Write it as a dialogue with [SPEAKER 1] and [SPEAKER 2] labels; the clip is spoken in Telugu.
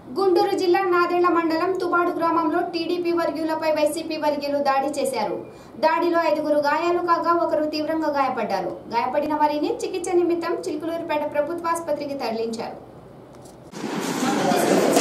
[SPEAKER 1] గుంటూరు జిల్లా నాదెళ్ల మండలం తుబాడు గ్రామంలో టీడీపీ వర్గీయులపై వైసీపీ వర్గీయులు దాడి చేశారు. దాడిలో 5గురు గాయాలు కాగా ఒకరు తీవ్రంగా గాయపడ్డారు. గాయపడిన వారిని చికిత్స నిమిత్తం చిలుకలూరుపేట ప్రభుత్వ ఆసుపత్రికి తరలించారు.